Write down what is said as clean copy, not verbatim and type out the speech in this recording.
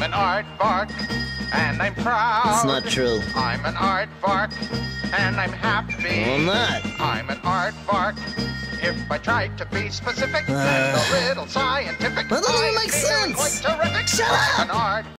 an aardvark, and I'm proud. That's not true. I'm an aardvark, and I'm happy. I'm not. I'm an aardvark. If I try to be specific and a little scientific, That doesn't I'm make feeling sense. quite terrific. Shut I'm up! an aardvark.